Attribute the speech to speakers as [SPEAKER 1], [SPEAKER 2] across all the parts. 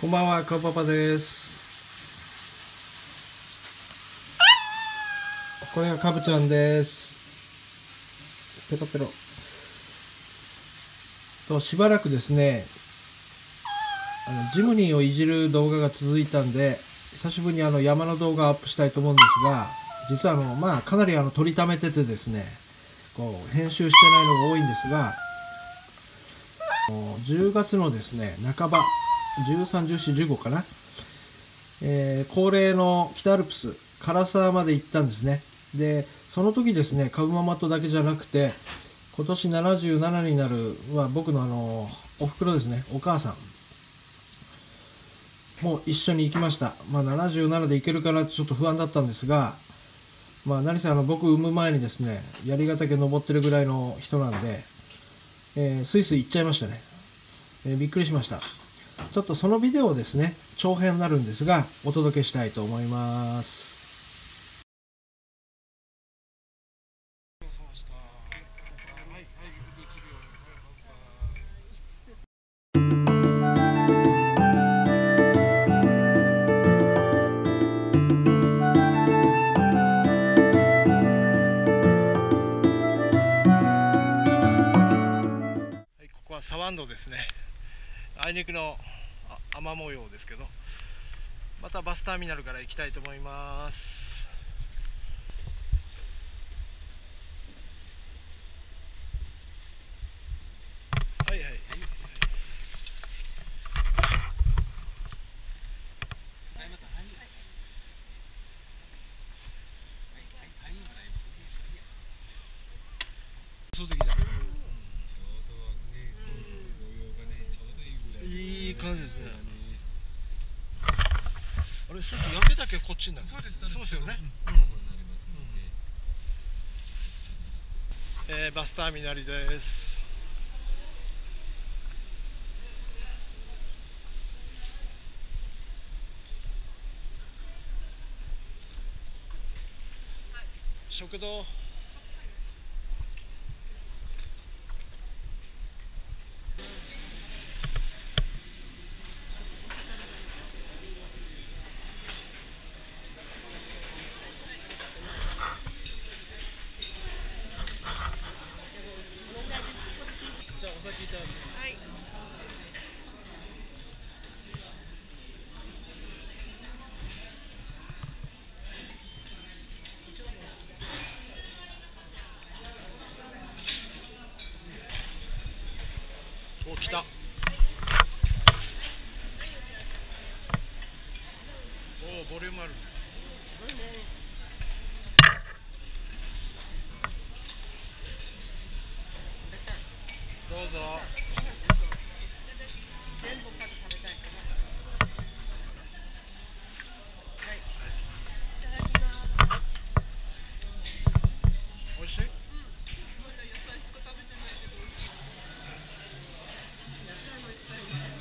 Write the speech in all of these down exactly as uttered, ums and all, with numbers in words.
[SPEAKER 1] こんばんは、かパパです。これがかぶちゃんです。ペロペロ。としばらくですね、あのジムニーをいじる動画が続いたんで、久しぶりにあの山の動画をアップしたいと思うんですが、実はあのまあかなりあの取りためててですね、こう編集してないのが多いんですが、じゅうがつのですね半ば、じゅうさん、じゅうよん、じゅうごかな、えー、恒例の北アルプス唐沢まで行ったんですね。でその時ですね、カブママとだけじゃなくて、今年ななじゅうななになるは僕のあのおふくろですね、お母さんも一緒に行きました。まあななじゅうななで行けるかなってちょっと不安だったんですが、まあ何せあの僕産む前にですね、槍ヶ岳登ってるぐらいの人なんで、えー、スイスイ行っちゃいましたね。えー、びっくりしました。ちょっとそのビデオをですね、長編になるんですがお届けしたいと思います。ここはサワンドですね。あいにくの雨模様ですけど、またバスターミナルから行きたいと思います。はいはい、そう的だ。いい感じですね。あれ、そうすると焼けだけこっちになる。そうです、そうですよね。えー、バスターミナルです。食堂。じゃあお先いただきます。はい。お、来た。はい、おお、ボリュームある。どうぞ。全部数食べたいかな。はい。いただきます。美味しい？うん。まだ野菜しか食べてないけど。野菜もいっぱい食べない。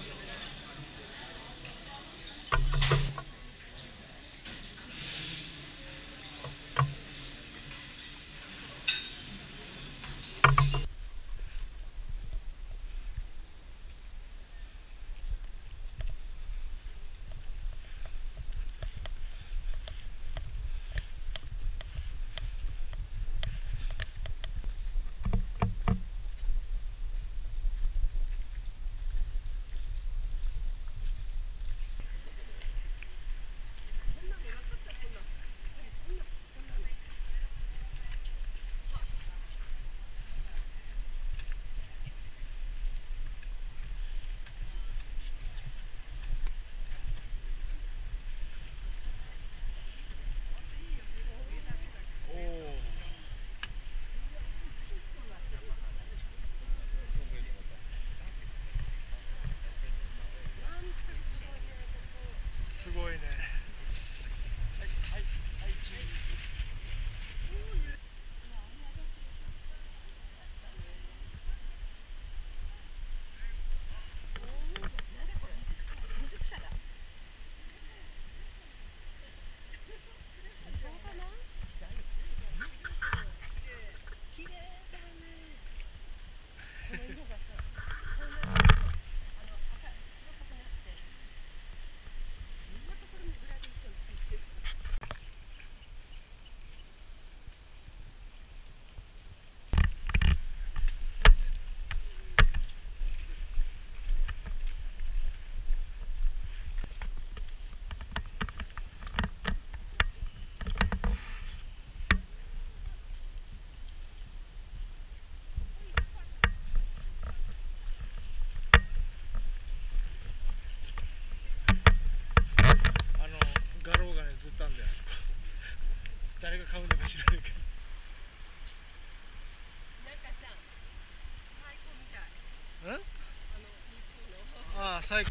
[SPEAKER 1] 最後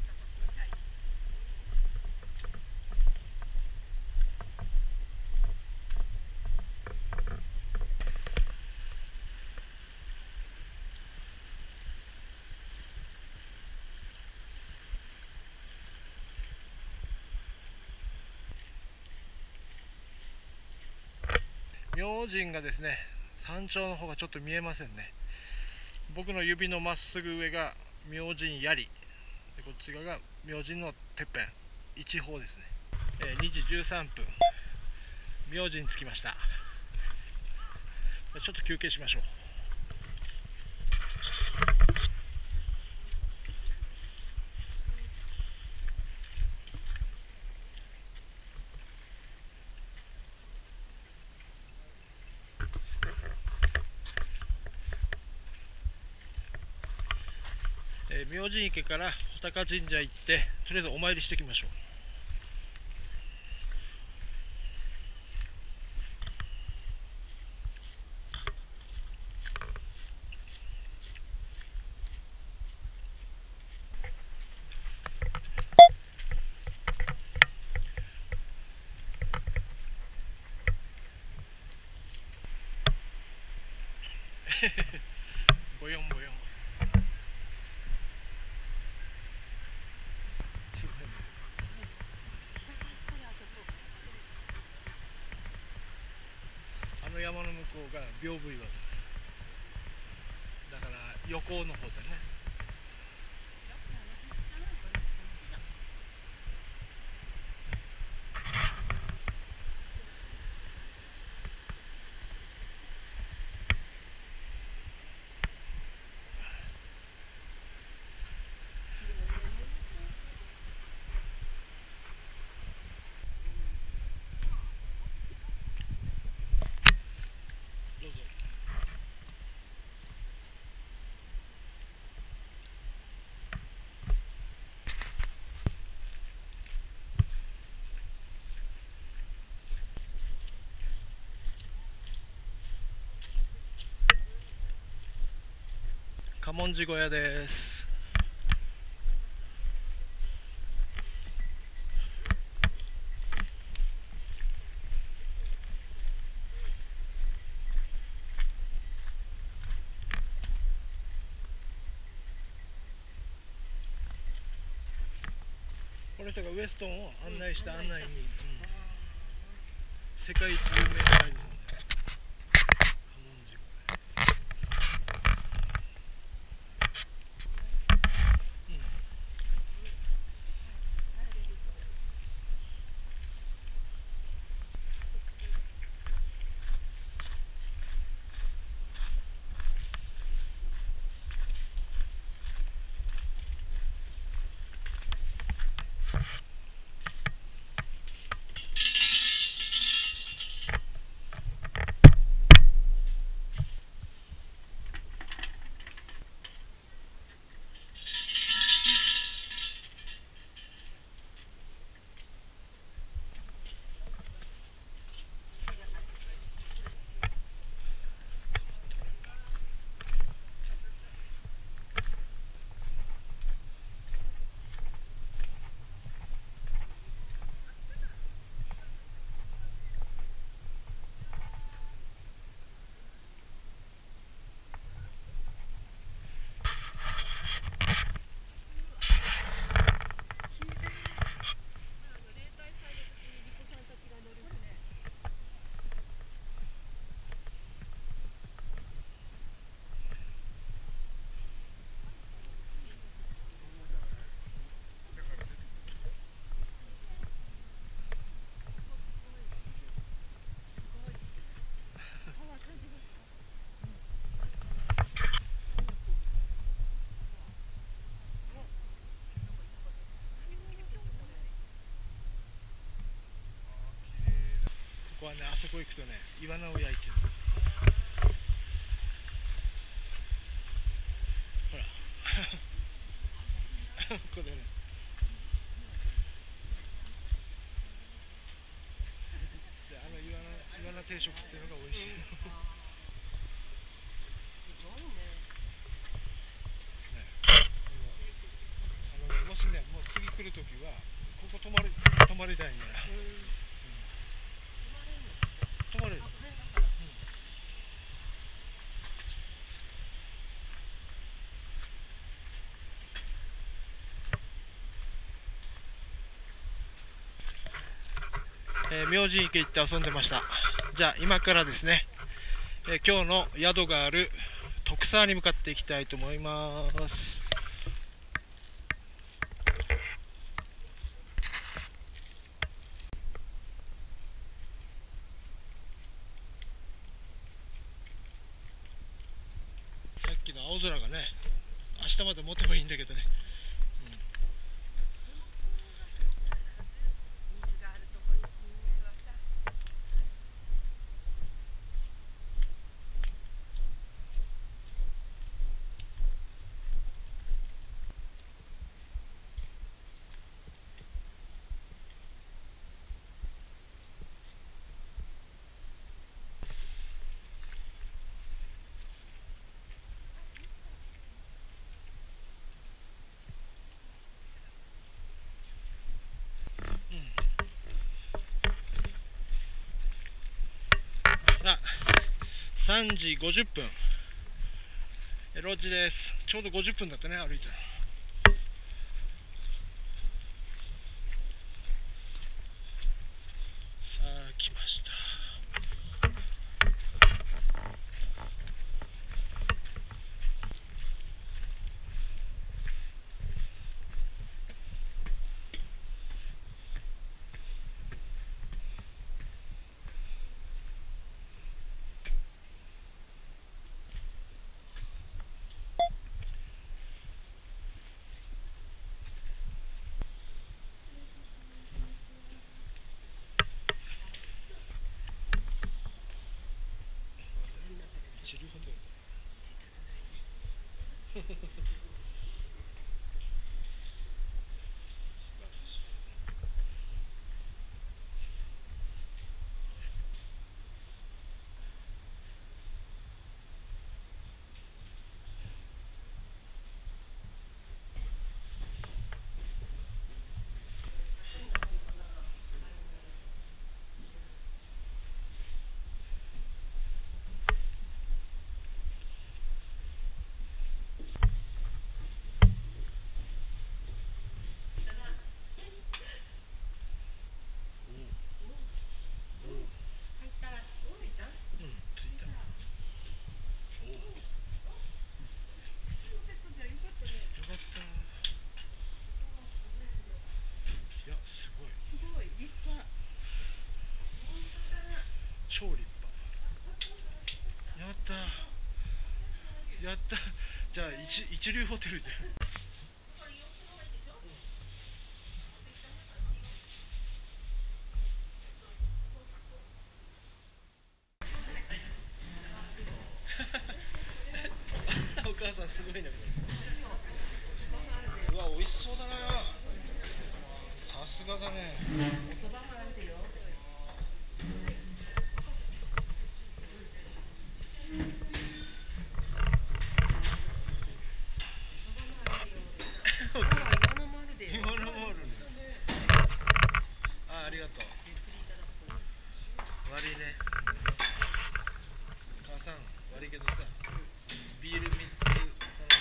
[SPEAKER 1] 明神がですね、山頂の方がちょっと見えませんね。僕の指のまっすぐ上が明神槍で、こっち側が明神のてっぺん一方ですね。えー、にじじゅうさんぷん、明神に着きました。ちょっと休憩しましょう。えー、明神池から穂高神社行って、とりあえずお参りしてきましょう。ボヨンボヨン。あの山の向こうが屏風岩だから横の方だね。どうぞ。嘉門寺小屋です。この人がウエストンを案内した案内人、うん、世界一有名なガイドさんだよ。嘉門寺。ここはね、あそこ行くとね、イワナを焼いてる。ほらここでね、であのイワナ、イワナ定食っていうのが美味しい。すごいね。ね、あの次来るときはここ泊まり泊まりたいんだよ。泊まれる。えー、明神池行って遊んでました。じゃあ今からですね、えー、今日の宿がある徳沢に向かっていきたいと思います。さっきの青空がね、明日まで持てばいいんだけどね。さあさんじごじゅっぷん、ロッジです。ちょうどごじゅっぷんだったね、歩いたら。さあ来ました。チルホテル超立派。やったやった。じゃあ 一, 一流ホテルでお母さんすごいね。うわ、美味しそうだな。さすがだね。あ、ありがとう。悪いね。母さん、悪いけどさ、ビールみっつ頼んで。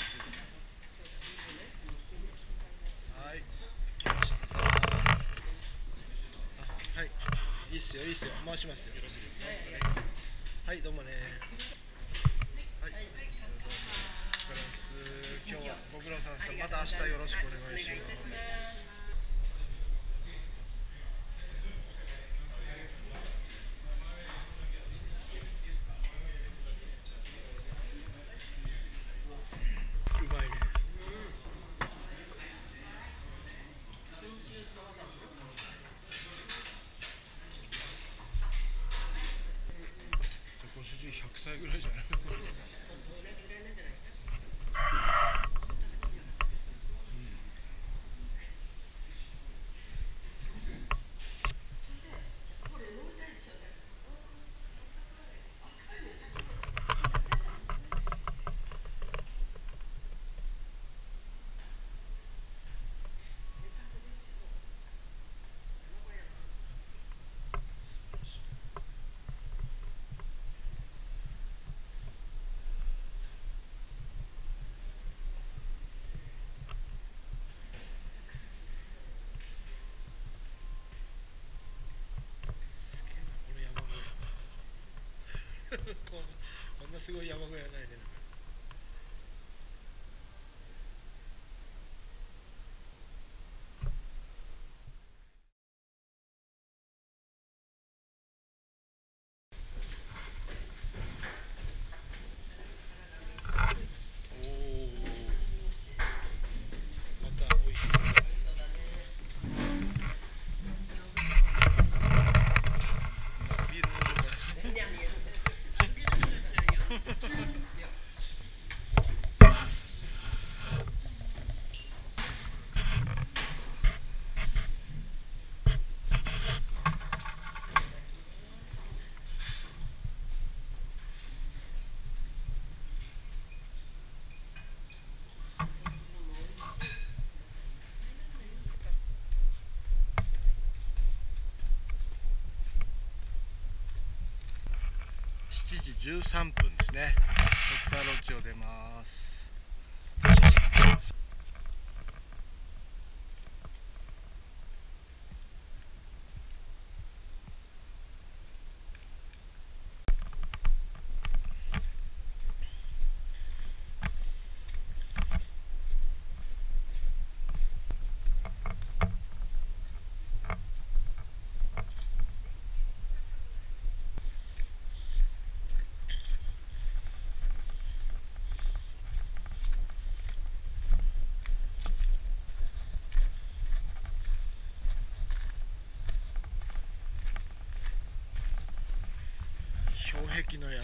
[SPEAKER 1] はい。来ました。はい。いいっすよ、いいっすよ。回しますよ。よろしいですか。はい、どうもね。はい。どうも。お疲れ様です。今日はご苦労さんでした。また明日よろしくお願いします。ご主人ひゃくさいぐらいじゃない？ こんなすごい山小屋ないね。おお、また美味しそうだ。ビール飲むからしちじじゅうさんぷんですね。徳沢ロッジを出ます。障壁の宿って。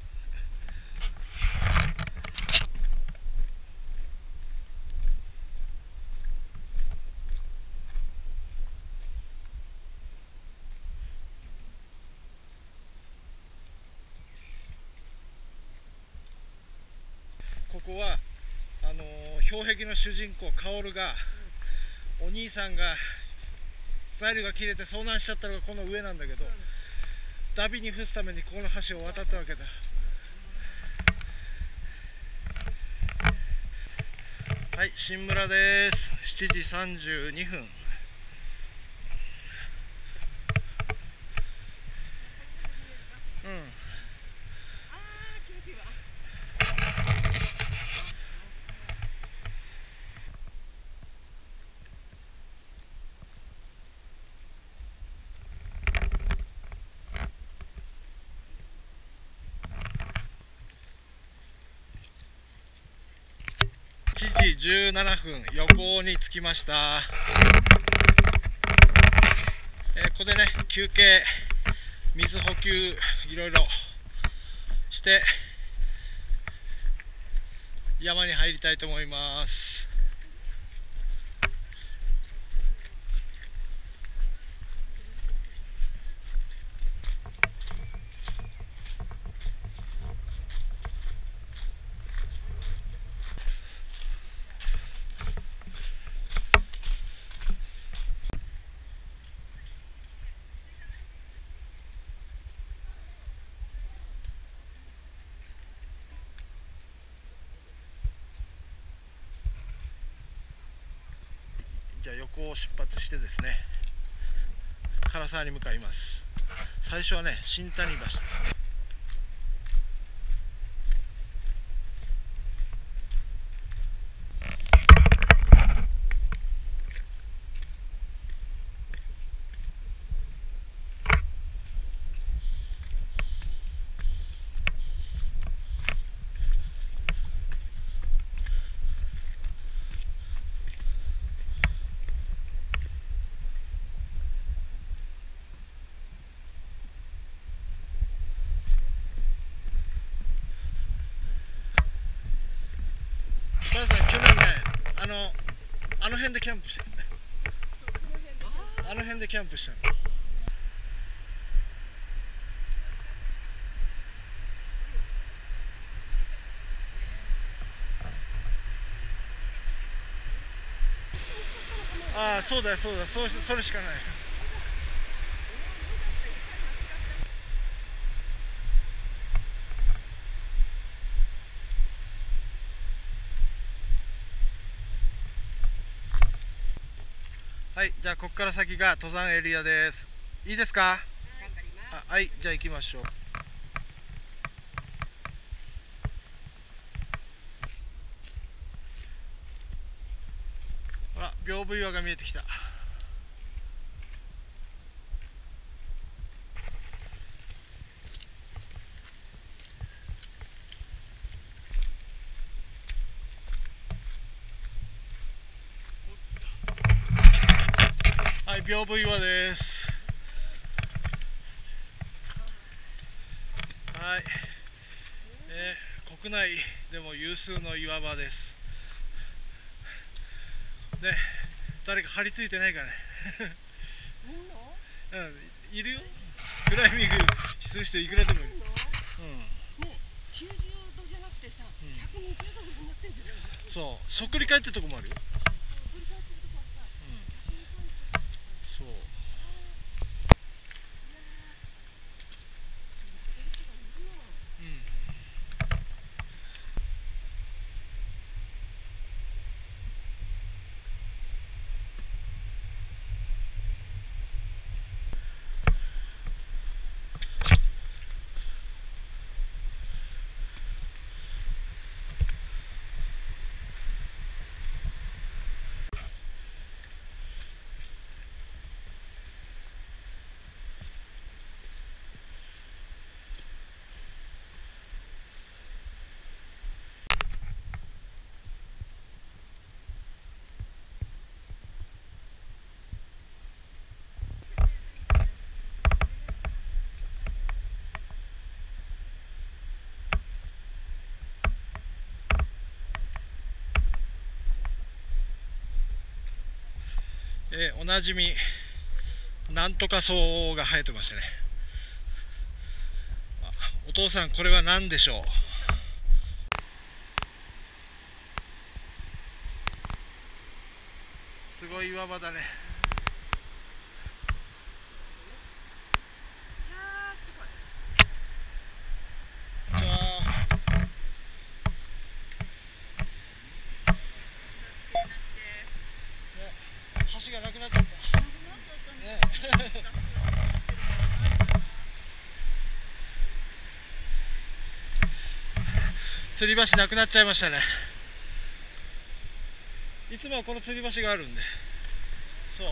[SPEAKER 1] ここはあのー、氷壁の主人公薫が、お兄さんがザイルが切れて遭難しちゃったのがこの上なんだけど、ダビに伏すためにここの橋を渡ったわけだ。はい、新村です。しちじさんじゅうにふん。しちじじゅうななふん、漁港に着きました。えー、ここでね、休憩、水補給いろいろして山に入りたいと思います。じゃあ横を出発してですね、唐沢に向かいます。最初はね、新谷橋ですね。お母さん、去年ね、あのあの辺でキャンプしてるね。あの辺でキャンプしたの。ああ、そうだよそうだよ、そうそれしかない。はい、じゃあここから先が登山エリアです。いいですか？あ、はい、じゃあ行きましょう。 屏風岩が見えてきた。はい、屏風岩です。はい、えー、国内でも有数の岩場です。ね、誰か張り付いてないかね。うん、いるよ。クライミングする人いくらでもいる。うん。ね、きゅうじゅうどじゃなくてさ、うん、ひゃくにじゅうどになってんじゃない？そう、そっくり返ってるとこもあるよ。そっくり返ってるとこはさ、ひゃくにじゅうど。そう。うん。えー、おなじみなんとか草が生えてましたね。お父さん、これは何でしょう？すごい岩場だね。じゃあ橋がなくなっちゃった。吊り橋なくなっちゃいましたね。いつもはこの吊り橋があるんで。そう。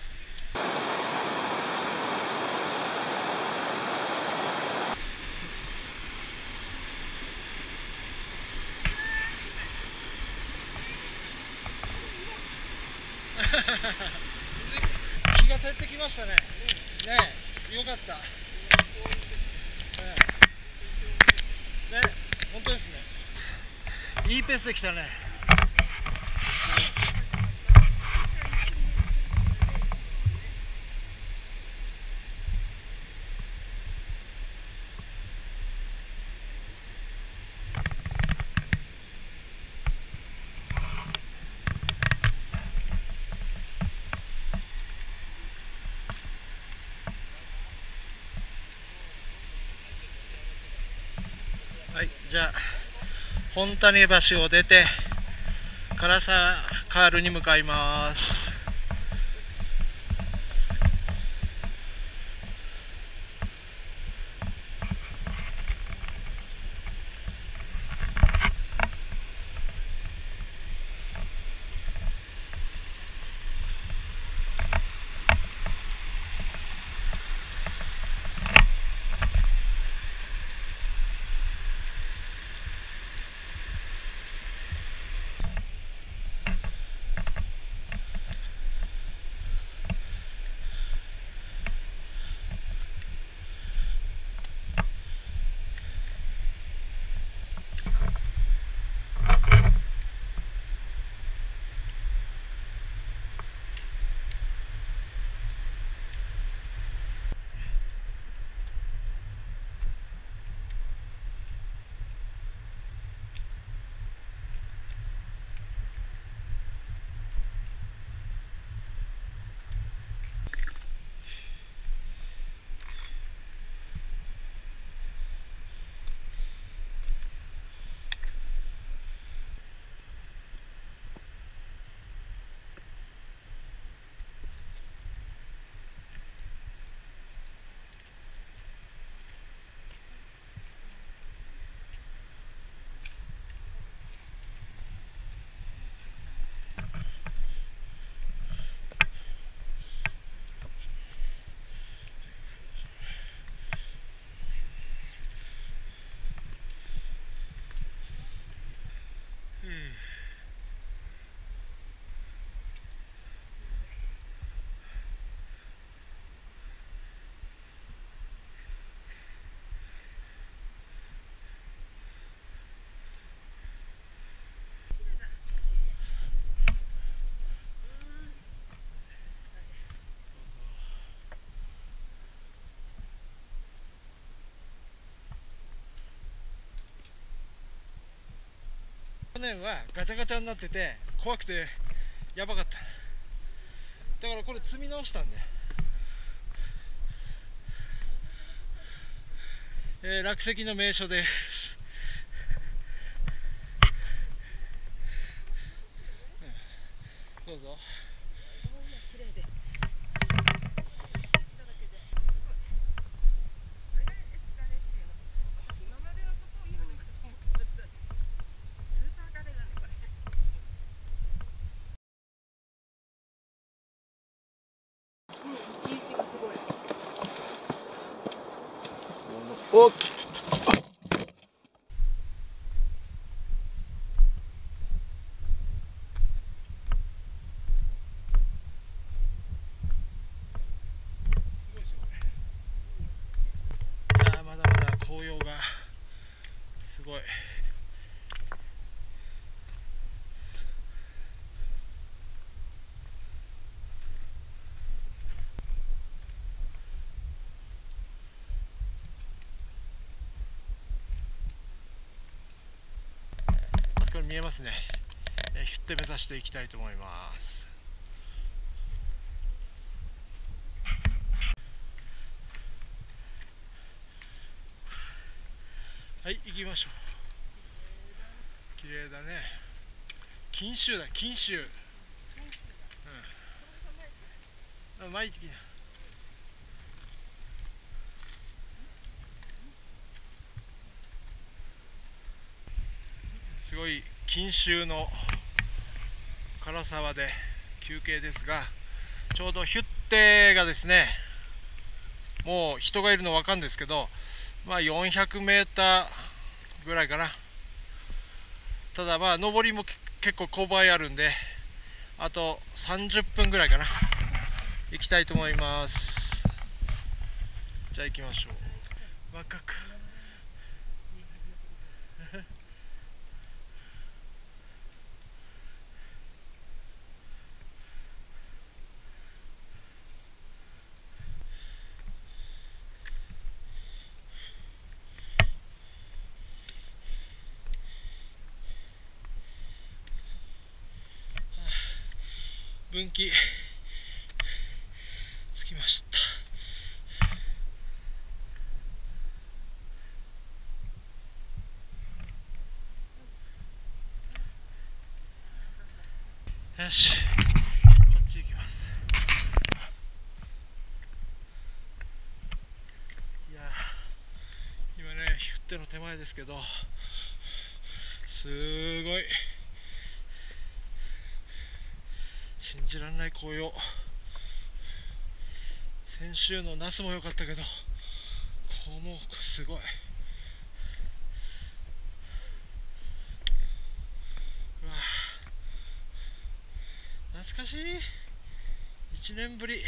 [SPEAKER 1] 日が照ってきましたね。ねえ、よかった。ねえ、ねえ、本当ですね。いいペースで来たね。はい、じゃあ本谷橋を出て唐沢カールに向かいます。 去年はガチャガチャになってて怖くてやばかった。だからこれ積み直したんで、えー、落石の名所です。どうぞ。おっ、まだまだ紅葉がすごい。あそこに見えますね。えー、ヒュッテ目指していきたいと思います。はい、行きましょう。綺麗だね。錦秋だ、錦秋。うん。あ、巻いてきな。すごい錦秋の唐沢で休憩ですが、ちょうどヒュッテがですね、もう人がいるの分かるんですけど、まあよんひゃくメーターぐらいかな。ただまあ上りも結構勾配あるんで、あとさんじゅっぷんぐらいかな、行きたいと思います。じゃあ行きましょう。若く分岐つきました。よし、こっち行きます。いや今ね、ヒュッテの手前ですけど、すごい信じられない紅葉。先週のナスも良かったけど、こうもすごい。うわ、懐かしい。いちねんぶり。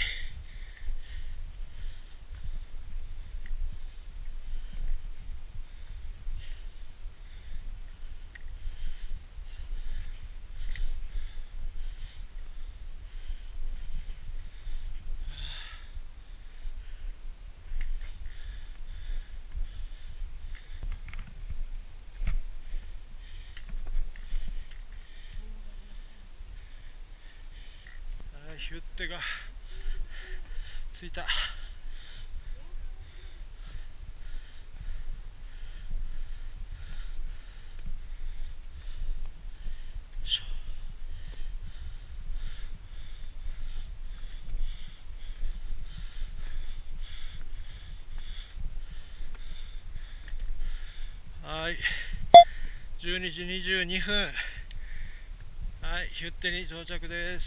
[SPEAKER 1] ヒュッテがついた。はい、じゅうにじにじゅうにふん。はい、ヒュッテに到着です。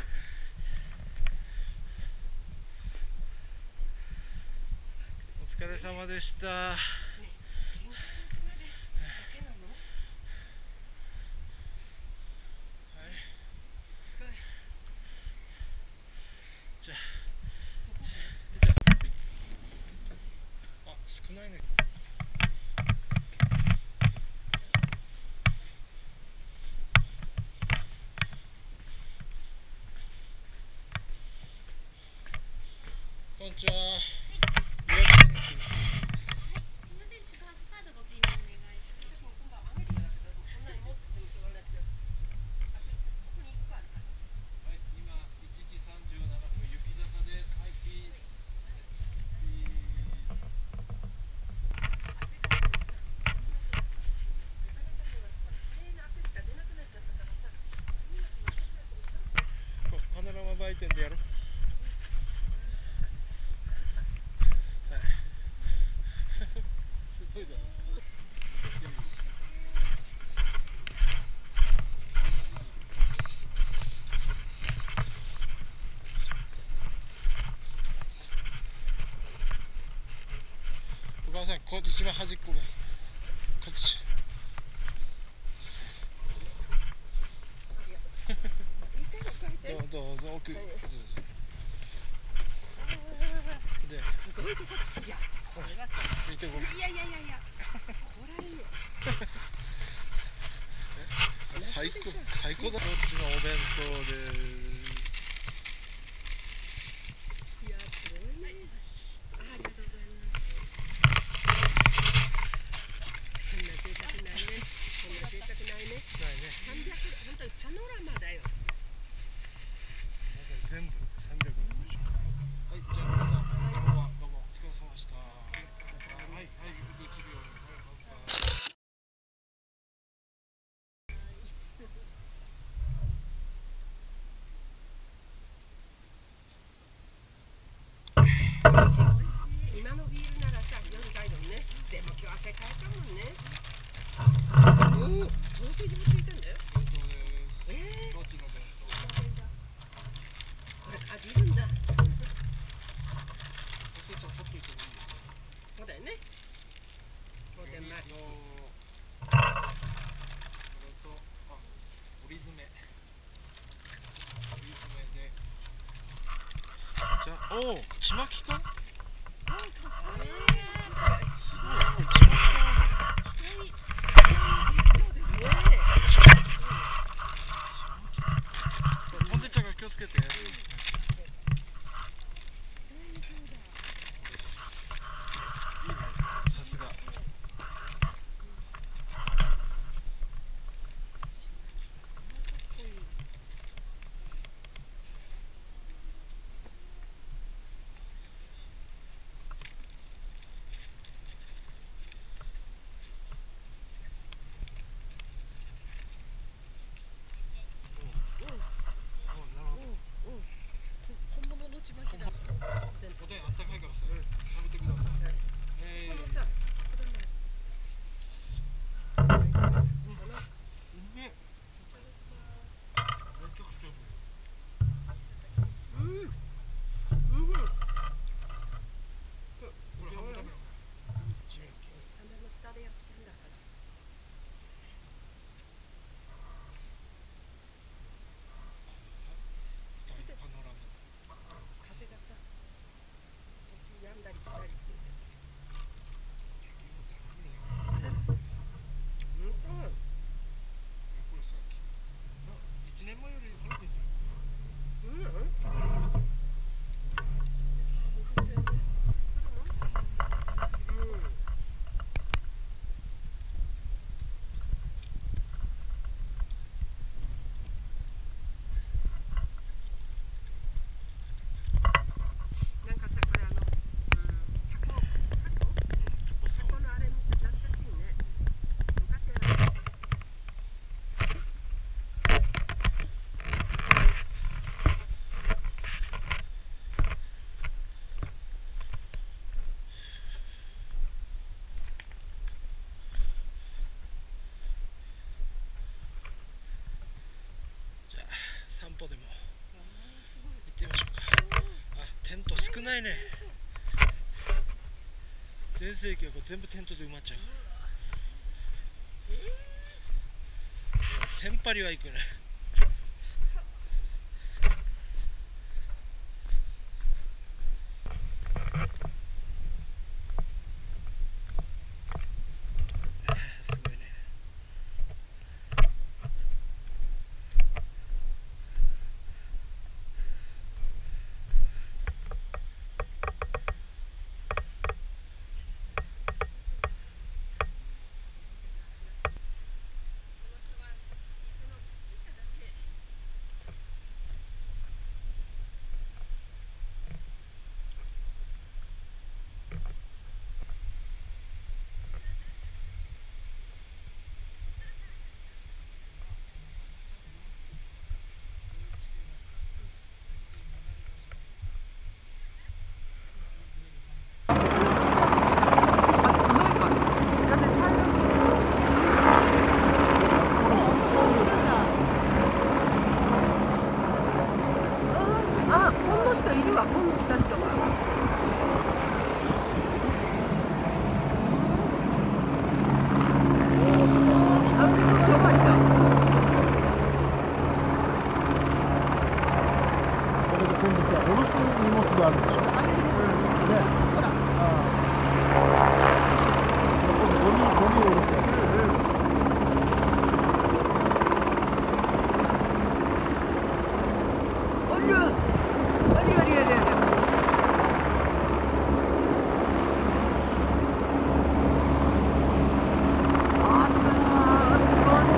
[SPEAKER 1] お疲れ様でした。はい、じゃあ、あ、少ないね。こんにちは。 回転でやる。はい。すごいじゃん。お母さん、こっち一番端っこがいい。こっち。どうどうぞ奥。で、
[SPEAKER 2] すごいとこ。いや、これがさ。
[SPEAKER 1] 見てごらん。
[SPEAKER 2] いやいやいやいや。こらいいよ。
[SPEAKER 1] 最高、最高だ。こっちのお弁当です。
[SPEAKER 2] いや、すごいね。ありがとうございます。こんな贅沢ないね。こんな贅沢ないね。
[SPEAKER 1] ないね。
[SPEAKER 2] 三百、本当にパノラマだよ。
[SPEAKER 1] 全部三百ろくじゅう。はい、じゃあ皆さん、今日はどうもお疲れ様でした。はい、はい、うつ病院。
[SPEAKER 2] 今のビールならさ、夜がいいのね。でも今日汗かいたもんね。おお、ソーセージもついてんだよ。
[SPEAKER 1] 弁当です。
[SPEAKER 2] ええー。
[SPEAKER 1] どっちの弁当？
[SPEAKER 2] これ味いるんだ。そうだよね。当然前。
[SPEAKER 1] これと、あ、折り詰め。折り詰めで。じゃあ、おお、ちまきか？
[SPEAKER 2] あ、かっこいい。
[SPEAKER 1] すごい、ちまきか。
[SPEAKER 2] そうですね。
[SPEAKER 1] ポンテちゃんが気をつけて。さすが。
[SPEAKER 2] 本物のちまきだ。
[SPEAKER 1] おでんあったかいからさ、食べてください。ええ。
[SPEAKER 2] このさ、これも
[SPEAKER 1] うめえ。
[SPEAKER 2] うん。うん。うん。
[SPEAKER 1] これ半分食べろ。
[SPEAKER 2] サメの下でやってんだから。
[SPEAKER 1] 大パノラマ。
[SPEAKER 2] 風がさ、時々止んだり来たりするけど。うん。
[SPEAKER 1] これさ、一年前より食べてんじゃん。
[SPEAKER 2] うん。なんかさ、これあの、タコ、タコ、タコのあれ懐かしいね。昔は
[SPEAKER 1] じゃあ散歩でも行ってみましょうか。あ、テント少ないね。全盛期はこれ全部テントで埋まっちゃう。千張りは行くね。すごいね。
[SPEAKER 2] その人はいるわ、今度来た人が。
[SPEAKER 1] おお、すごい。
[SPEAKER 2] あ、受け取って終わりだ。
[SPEAKER 1] だけど今度さ、下ろす荷物があるでしょ。
[SPEAKER 2] あげる荷物、
[SPEAKER 1] ね。
[SPEAKER 2] ほら。
[SPEAKER 1] ああ。今度ゴミゴミを下ろすわけ。
[SPEAKER 2] ありゃ、ありありありあり。あら、すごい。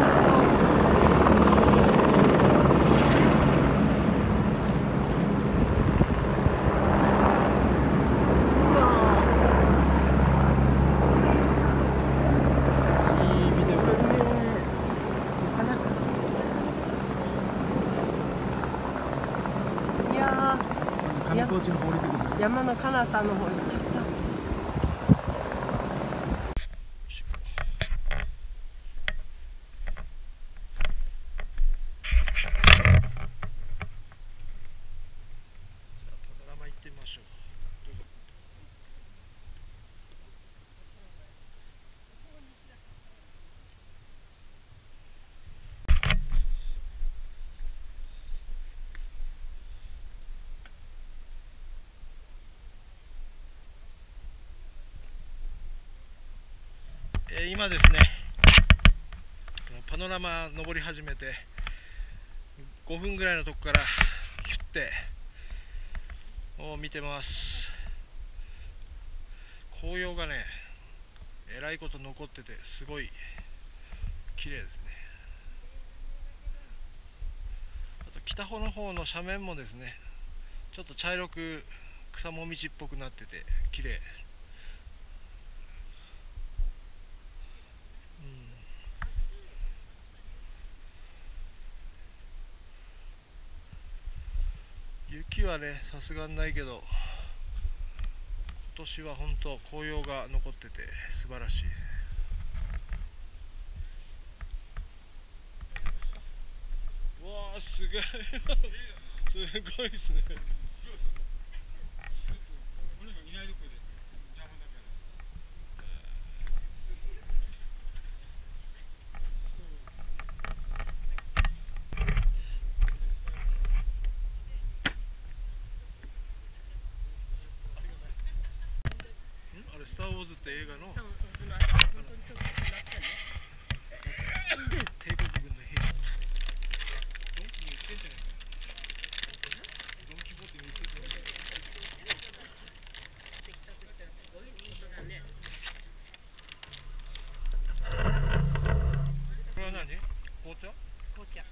[SPEAKER 2] うわ
[SPEAKER 1] いいビデオだね。
[SPEAKER 2] なかなか。いやー、
[SPEAKER 1] 上高地の方降りてくる。
[SPEAKER 2] 山の彼方の方行っちゃった。
[SPEAKER 1] パノラマ行ってみましょう。どうぞ。えー今ですね、パノラマ登り始めてごふんぐらいのとこからヒュッてを見てます。紅葉がね、えらいこと残っててすごい綺麗ですね。あと北方の方の斜面もですね、ちょっと茶色く草もみじっぽくなってて綺麗。雪はね、さすがにないけど、今年は本当紅葉が残ってて素晴らしい。うわあ、すごいすごいですね。あれ、スター・ウォーズって映画の帝国軍の兵士。ドンキに売ってんじゃないか。ドンキホーテに売ってんじゃないか。これは何？紅茶？
[SPEAKER 2] 紅茶。い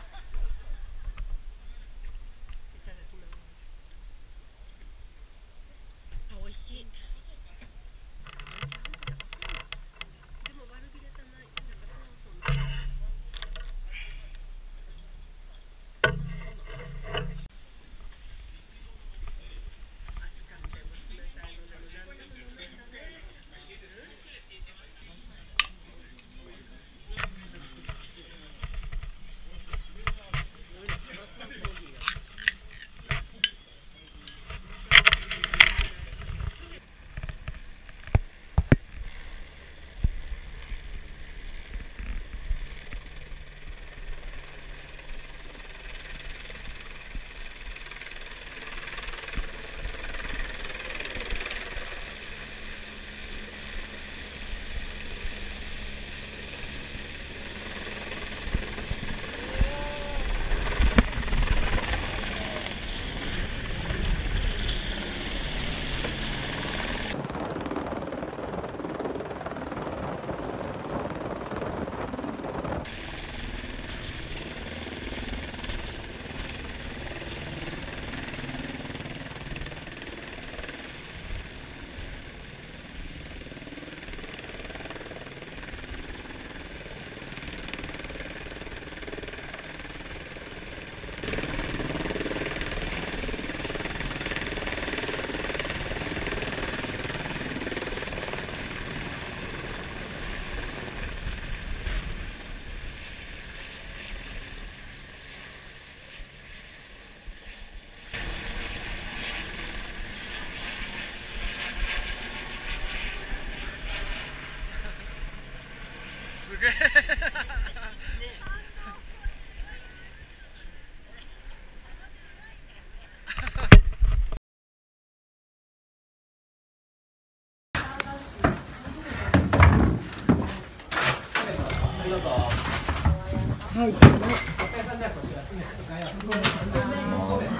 [SPEAKER 2] ただきます。あ、美味しい。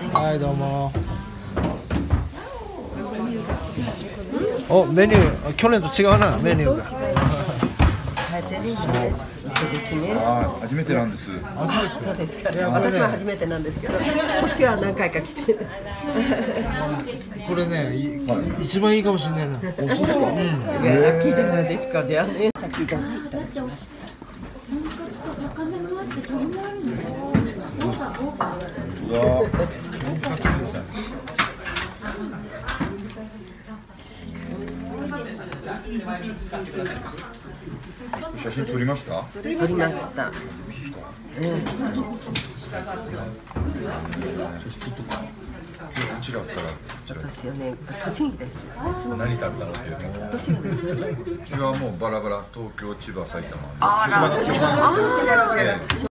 [SPEAKER 1] はい、どうも。お、メニュー、去年と違うな、メニューが。
[SPEAKER 2] 変えてるんでね。一緒ですね。
[SPEAKER 3] あー、初めてなんです。
[SPEAKER 2] そうですか。私は初めてなんですけど、こっちは何回か来て。
[SPEAKER 1] これね、い一番いいかもしれないな。
[SPEAKER 3] お、そうですか。
[SPEAKER 2] ラッキーじゃないですか。じゃあね。さっきいただきました。
[SPEAKER 3] うわー。写真撮りました？
[SPEAKER 2] 撮りました。うん。
[SPEAKER 3] 違うから。
[SPEAKER 2] 私はね、栃木です。
[SPEAKER 3] 何食べたのっていうね。
[SPEAKER 2] 栃木です。
[SPEAKER 3] うちはもうバラバラ、東京、千葉、埼玉。
[SPEAKER 2] あら、ああ。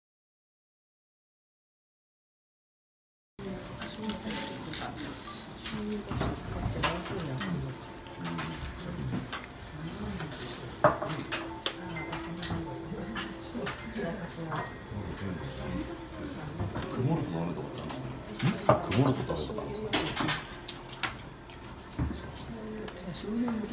[SPEAKER 4] 曇るとダメとか。曇るとダメとか。